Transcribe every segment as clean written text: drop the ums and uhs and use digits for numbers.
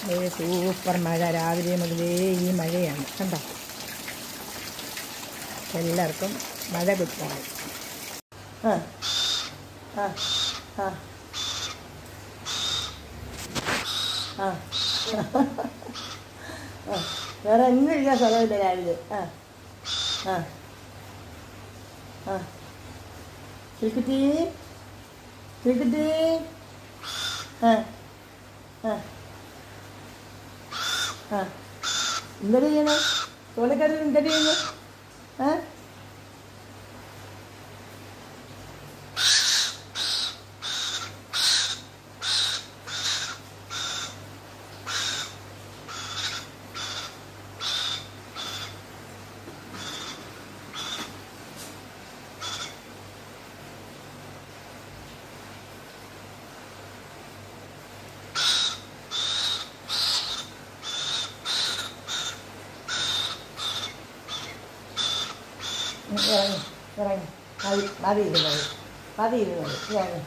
Super മഴ, രാവിലെ മുതലേ ഈ മഴയാണ് കണ്ടോ. എല്ലാവർക്കും മഴ കിട്ടാണ്. ആ ആ ആ ആ വേറെ ഒന്നും ഇല്ല, സ്ഥലമില്ല രാവിലെ. ആ ആ ആ ചിരിക്കുട്ടി ചിരിക്കുട്ടി. ആ ആ ആ എന്തൊരു ചെയ്യണം? തോലക്കാരിൽ എന്തൊരു ചെയ്യുന്നു? ആ ഇറങ്ങി ഇറങ്ങി മതി ഇരുന്നത് മതി ഇരുന്നത് ഇറങ്ങി.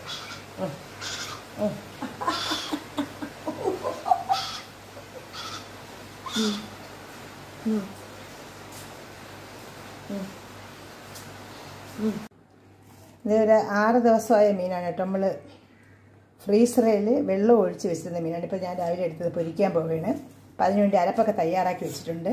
ഇതൊരു 6 ദിവസമായ മീനാണ് കേട്ടോ. നമ്മൾ ഫ്രീസറിൽ വെള്ളം ഒഴിച്ച് വെച്ചിരുന്ന മീനാണ്. ഇപ്പോൾ ഞാൻ രാവിലെ എടുത്തത് പൊരിക്കാൻ പോവുകയാണ്. അപ്പം അതിനുവേണ്ടി അരപ്പൊക്കെ തയ്യാറാക്കി വെച്ചിട്ടുണ്ട്.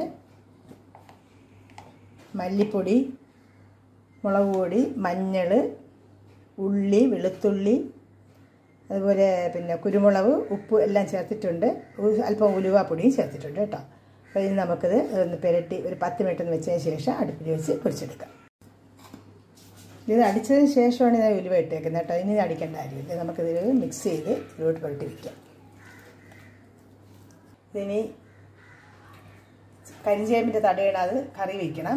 മല്ലിപ്പൊടി, മുളക് പൊടി, മഞ്ഞൾ, ഉള്ളി, വെളുത്തുള്ളി, അതുപോലെ പിന്നെ കുരുമുളക്, ഉപ്പ് എല്ലാം ചേർത്തിട്ടുണ്ട്. അല്പം ഉലുവാപ്പൊടിയും ചേർത്തിട്ടുണ്ട് കേട്ടോ. അപ്പോൾ ഇനി നമുക്കിത് ഒന്ന് പുരട്ടി ഒരു 10 മിനിറ്റ് ഒന്ന് വെച്ചതിന് ശേഷം അടുപ്പിൽ വെച്ച് പൊരിച്ചെടുക്കാം. ഇത് അടിച്ചതിന് ശേഷമാണ് ഞാൻ ഉലുവ ഇട്ടേക്കുന്നത് കേട്ടോ. ഇനി ഇത് അടിക്കേണ്ട കാര്യമില്ല. നമുക്കിത് മിക്സ് ചെയ്ത് ഇതിലോട്ട് പുരട്ടി വയ്ക്കാം. ഇതിനി കരിഞ്ചേമ്പിൻ്റെ തടയിടാതെ കറി വയ്ക്കണം.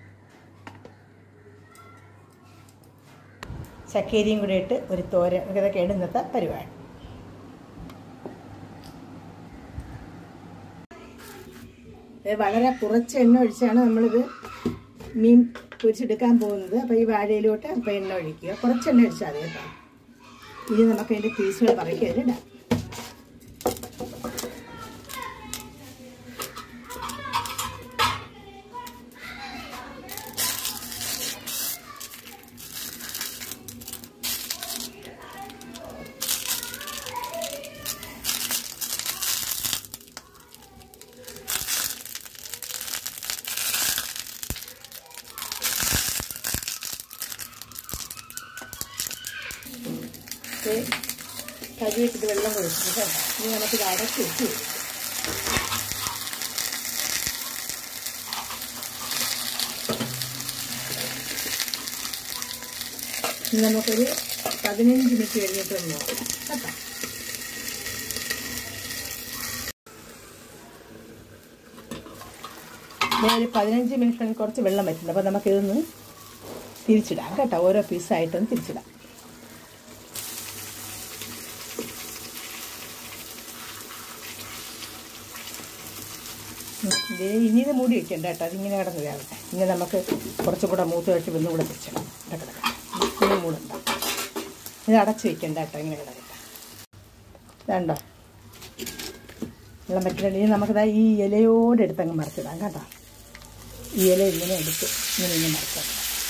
ചക്കേരിയും കൂടെ ഇട്ട് ഒരു തോരൻ, ഇതൊക്കെയാണ് ഇന്നത്തെ പരിപാടി. വളരെ കുറച്ച് എണ്ണ ഒഴിച്ചാണ് നമ്മളിത് മീൻ പൊരിച്ചെടുക്കാൻ പോകുന്നത്. അപ്പോൾ ഈ വാഴയിലോട്ട് അപ്പോൾ എണ്ണ ഒഴിക്കുക. കുറച്ച് എണ്ണ ഒഴിച്ചാൽ മതി കേട്ടോ. ഇനി നമുക്ക് അതിൻ്റെ പീസുകൾ പറക്കി അതിലിടാം. കരിയിട്ടിട്ട് വെള്ളം ഒഴിച്ചു കേട്ടോ. ഇനി നമുക്കിത് അടച്ച് വെച്ച് ഇനി നമുക്കൊരു 15 മിനിറ്റ് കഴിഞ്ഞിട്ട് നോക്കാം കേട്ടോ. ഒരു 15 മിനിറ്റ് കുറച്ച് വെള്ളം പറ്റുന്നുണ്ട്. അപ്പോൾ നമുക്കിതൊന്ന് തിരിച്ചിടാം കേട്ടോ. ഓരോ പീസായിട്ടൊന്ന് തിരിച്ചിടാം. ഇനി ഇത് മൂടി വയ്ക്കണ്ട കേട്ടോ. അതിങ്ങനെ കിടന്ന് വേവട്ടെ. ഇനി നമുക്ക് കുറച്ചും കൂടെ മൂത്ത് കഴിച്ച് ഒന്നും കൂടെ വെച്ചിടാം. കിടക്കട്ടെ. ഇങ്ങനെ മൂടണ്ട. ഇത് അടച്ച് വയ്ക്കണ്ട കേട്ടോ. ഇങ്ങനെ കിടക്കട്ടെ. ഇതുണ്ടോ വെള്ളം പറ്റില്ല. ഇനി നമുക്കിതാ ഈ ഇലയോടെ എടുത്തങ്ങ് മറിച്ചിടാം കേട്ടോ. ഈ ഇല ഇങ്ങനെ എടുത്ത് ഇങ്ങനെ മറിച്ചിടാം.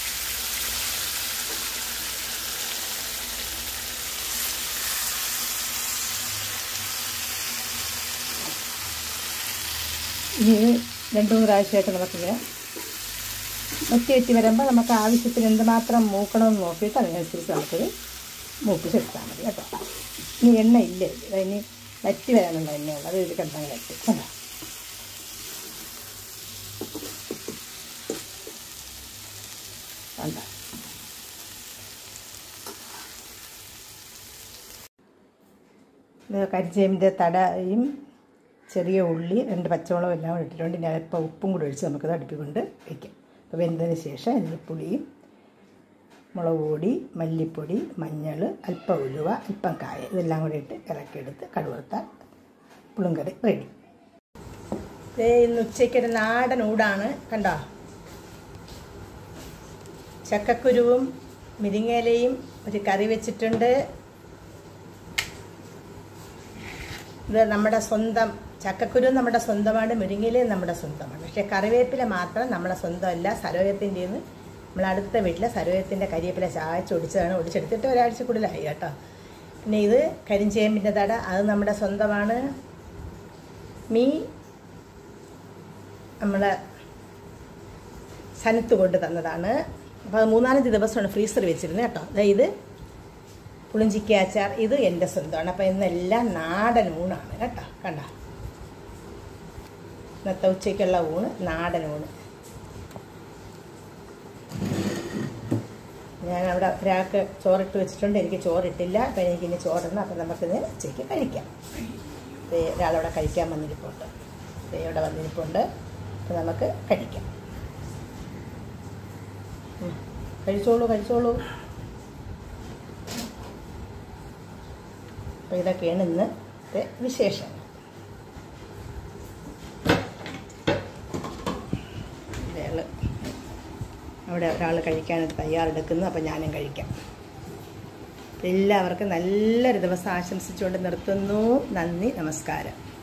ഇനി 2-3 പ്രാവശ്യമായിട്ട് നമുക്കിങ്ങനെ ഒറ്റി വരുമ്പോൾ നമുക്ക് ആവശ്യത്തിന് എന്തുമാത്രം മൂക്കണമെന്ന് നോക്കിയിട്ട് അതിനനുസരിച്ച് നമുക്കിത് മൂപ്പിച്ചെടുത്താൽ മതി കേട്ടോ. ഇനി എണ്ണ ഇല്ലേ, ഇനി വറ്റി വരാനുള്ള എണ്ണയുണ്ട്. അത് ഇത് കിടന്നങ്ങ് വറ്റി കേട്ടോ. കണ്ടോ ഇത് കരിഞ്ചേമ്പിൻ്റെ തടയും ചെറിയ ഉള്ളി 2 പച്ചമുളകും എല്ലാം കൂടി ഇട്ടിട്ടുണ്ട്. ഇനി അല്പം ഉപ്പും കൂടി ഒഴിച്ച് നമുക്കത് അടുപ്പിൽ കൊണ്ട് വയ്ക്കാം. അപ്പോൾ വെന്തതിന് ശേഷം ഇതിൽ പുളിയും മുളക് പൊടി, മല്ലിപ്പൊടി, മഞ്ഞൾ, അല്പം ഉലുവ, അല്പം കായ ഇതെല്ലാം കൂടി ഇട്ട് ഇറക്കിയെടുത്ത് കടുവറുത്താൽ പുളിങ്കറി റെഡി. ഇന്ന് ഉച്ചയ്ക്കൊരു നാടൻ ഊടാണ് കണ്ടോ. ചക്കക്കുരുവും മുരിങ്ങയിലയും ഒരു കറി വെച്ചിട്ടുണ്ട്. ഇത് നമ്മുടെ സ്വന്തം ചക്കക്കുരു നമ്മുടെ സ്വന്തമാണ്, മുരിങ്ങയിലയും നമ്മുടെ സ്വന്തമാണ്. പക്ഷേ കറിവേപ്പില മാത്രം നമ്മളെ സ്വന്തമല്ല, സരോയത്തിൻ്റെ നിന്ന് നമ്മൾ അടുത്ത വീട്ടിലെ സരോയത്തിൻ്റെ കരിവേപ്പില ചായച്ചൊടിച്ചതാണ്. ഒടിച്ചെടുത്തിട്ട് ഒരാഴ്ച കൂടുതലായി കേട്ടോ. പിന്നെ ഇത് കരിഞ്ചേമ്പിൻ്റെ തട, അത് നമ്മുടെ സ്വന്തമാണ്. മീൻ നമ്മളെ സനത്ത് കൊണ്ട് തന്നതാണ്. അപ്പോൾ അത് 3-4 ദിവസമാണ് ഫ്രീസർ വെച്ചിരുന്നത് കേട്ടോ. അതായത് പുളിഞ്ചിക്ക അച്ചാർ ഇത് എൻ്റെ സ്വന്തമാണ്. അപ്പോൾ ഇന്നെല്ലാം നാടൻ ഊണാണ് കേട്ടോ. കണ്ട ഇന്നത്തെ ഉച്ചയ്ക്കുള്ള ഊണ് നാടൻ ഊണ്. ഞാനവിടെ ഒരാൾക്ക് ചോറിട്ട് വെച്ചിട്ടുണ്ട്, എനിക്ക് ചോറിട്ടില്ല. അപ്പോൾ എനിക്കിനി ചോറിടണം. അപ്പോൾ നമുക്കിത് ഉച്ചയ്ക്ക് കഴിക്കാം. ഒരാളവിടെ കഴിക്കാൻ വന്നിരിപ്പുണ്ട്, ഇവിടെ വന്നിരിപ്പുണ്ട്. അപ്പോൾ നമുക്ക് കഴിക്കാം. കഴിച്ചോളൂ കഴിച്ചോളൂ. അപ്പോൾ ഇതൊക്കെയാണ് ഇന്നത്തെ വിശേഷം. അവിടെ ഒരാൾ കഴിക്കാനായിട്ട് തയ്യാറെടുക്കുന്നു. അപ്പോൾ ഞാനും കഴിക്കാം. എല്ലാവർക്കും നല്ലൊരു ദിവസം ആശംസിച്ചുകൊണ്ട് നിർത്തുന്നു. നന്ദി, നമസ്കാരം.